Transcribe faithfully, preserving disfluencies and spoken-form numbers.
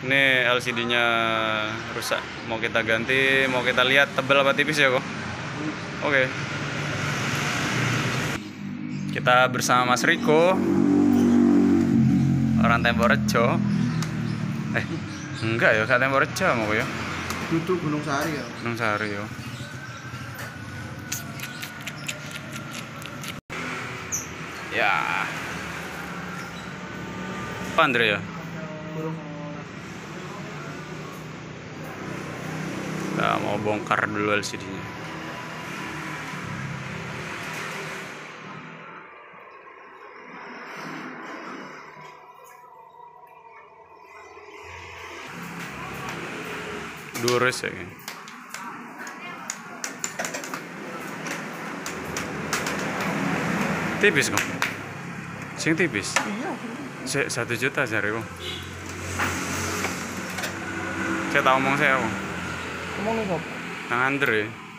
Ini L C D-nya rusak, mau kita ganti, mau kita lihat tebal apa tipis ya kok. Oke. Kita bersama Mas Riko, orang Temporejo. Eh, enggak ya, kak Temporejo mau ya. Duduk Gunung Sari ya. Gunung Sari ya. Ya. Apa Andre ya? Kita mau bongkar dulu L C D-nya. Durus ya kan? Tipis kok. Sing tipis. Iya. Satu juta cari kok. Saya tahu ngomong saya kok. Ngomong nih, Sob. Nang Andre.